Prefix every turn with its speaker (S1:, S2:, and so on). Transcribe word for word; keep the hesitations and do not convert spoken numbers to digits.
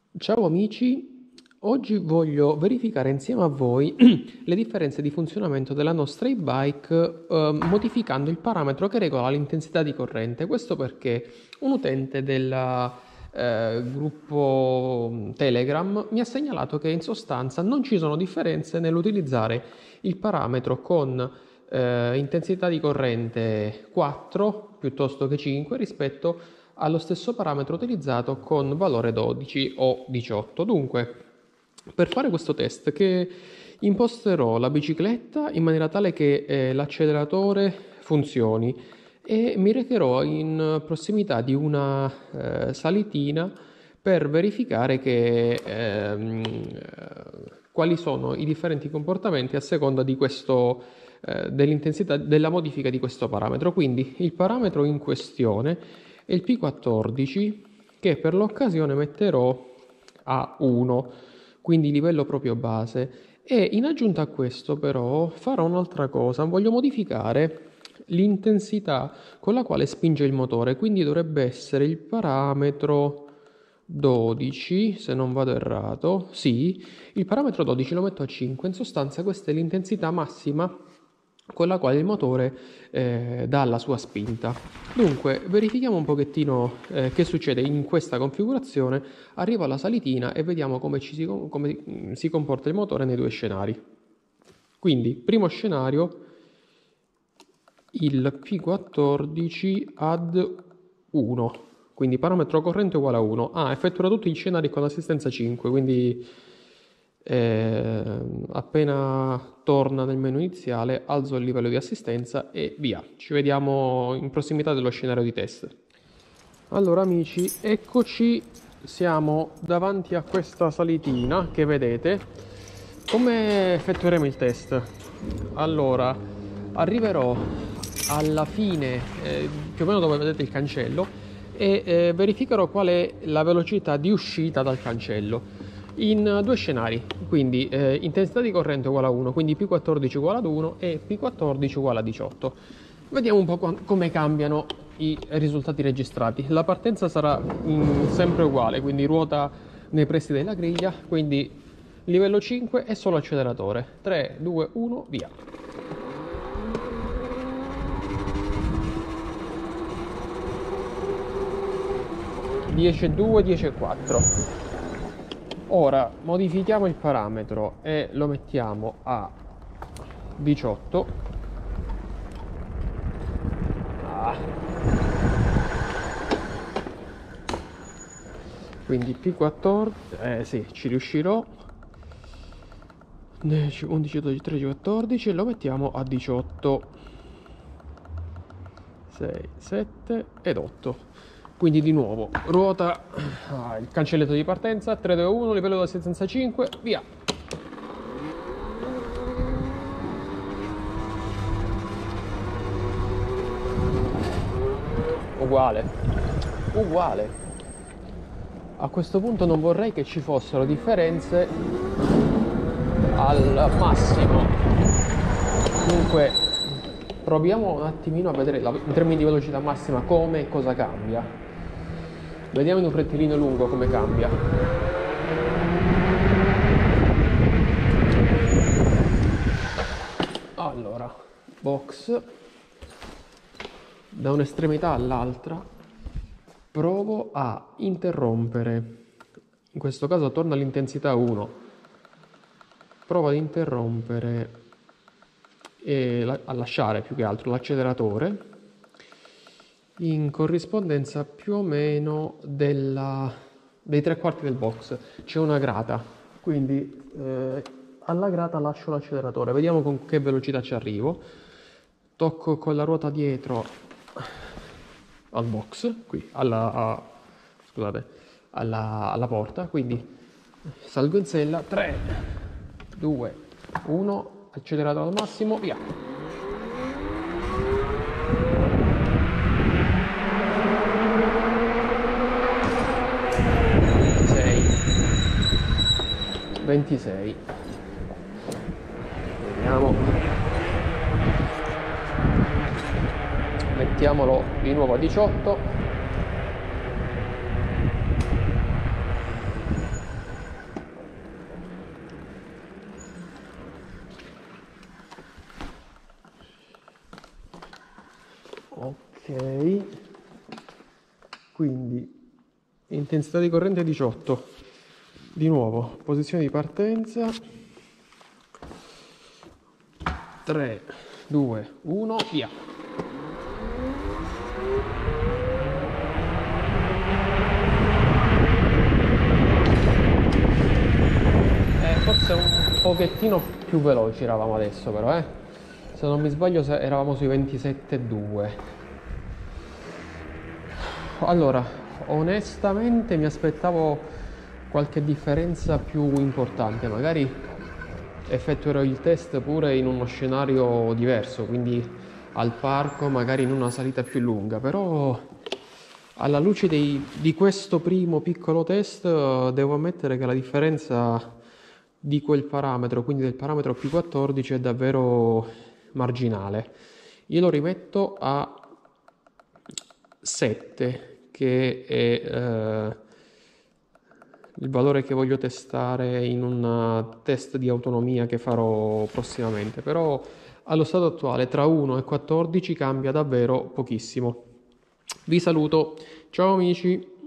S1: Ciao amici, oggi voglio verificare insieme a voi le differenze di funzionamento della nostra e-bike eh, modificando il parametro che regola l'intensità di corrente. Questo perché un utente del eh, gruppo Telegram mi ha segnalato che in sostanza non ci sono differenze nell'utilizzare il parametro con eh, intensità di corrente quattro piuttosto che cinque rispetto allo stesso parametro utilizzato con valore dodici o diciotto. Dunque, per fare questo test che imposterò la bicicletta in maniera tale che eh, l'acceleratore funzioni e mi recherò in prossimità di una eh, salitina per verificare che, ehm, quali sono i differenti comportamenti a seconda di questo, eh, dell'intensità della modifica di questo parametro. Quindi il parametro in questione e il P quattordici che per l'occasione metterò a uno, quindi livello proprio base. E in aggiunta a questo però farò un'altra cosa, voglio modificare l'intensità con la quale spinge il motore, quindi dovrebbe essere il parametro dodici, se non vado errato. Sì, il parametro dodici lo metto a cinque, in sostanza questa è l'intensità massima con la quale il motore eh, dà la sua spinta. Dunque, verifichiamo un pochettino eh, che succede in questa configurazione. Arrivo alla salitina e vediamo come, ci si, come mm, si comporta il motore nei due scenari. Quindi, primo scenario, il P quattordici ad uno, quindi parametro corrente uguale a uno. Ah, effettua tutti gli scenari con assistenza cinque, quindi eh, appena torna nel menu iniziale alzo il livello di assistenza e via. Ci vediamo in prossimità dello scenario di test. Allora amici, eccoci, siamo davanti a questa salitina che vedete. Come effettueremo il test? Allora, arriverò alla fine, eh, più o meno dove vedete il cancello, e eh, verificherò qual è la velocità di uscita dal cancello in due scenari, quindi eh, intensità di corrente uguale a uno, quindi P quattordici uguale ad uno e P quattordici uguale a diciotto. Vediamo un po' come cambiano i risultati registrati. La partenza sarà mh, sempre uguale, quindi ruota nei pressi della griglia, quindi livello cinque è solo acceleratore. tre, due, uno, via. dieci e due, dieci e quattro. Ora modifichiamo il parametro e lo mettiamo a diciotto. Ah. Quindi P quattordici, eh sì, ci riuscirò. dieci, undici, dodici, tredici, quattordici e lo mettiamo a diciotto. sei, sette ed otto. Quindi di nuovo ruota ah, il cancelletto di partenza, tre, due, uno, livello di assistenza cinque, via. Uguale, uguale. A questo punto non vorrei che ci fossero differenze al massimo. Dunque proviamo un attimino a vedere la, in termini di velocità massima come e cosa cambia. Vediamo in un rettilineo lungo come cambia. Allora, box da un'estremità all'altra, provo a interrompere, in questo caso torna all'intensità uno, provo ad interrompere e a lasciare più che altro l'acceleratore in corrispondenza più o meno della, dei tre quarti del box. C'è una grata, quindi eh, alla grata lascio l'acceleratore, vediamo con che velocità ci arrivo. Tocco con la ruota dietro al box, qui alla, a, scusate, alla, alla porta, quindi salgo in sella, tre, due, uno, accelerato al massimo, via. ventisei. Vediamo. Mettiamolo di nuovo a diciotto. intensità di corrente diciotto. Di nuovo, posizione di partenza. tre, due, uno, via. Eh, forse un pochettino più veloci eravamo adesso però, eh. Se non mi sbaglio eravamo sui ventisette virgola due. Allora, onestamente mi aspettavo qualche differenza più importante, magari effettuerò il test pure in uno scenario diverso, quindi al parco, magari in una salita più lunga, però alla luce dei, di questo primo piccolo test devo ammettere che la differenza di quel parametro, quindi del parametro P quattordici, è davvero marginale. Io lo rimetto a sette, che è eh, il valore che voglio testare in un test di autonomia che farò prossimamente, però allo stato attuale tra uno e quattordici cambia davvero pochissimo. Vi saluto, ciao amici!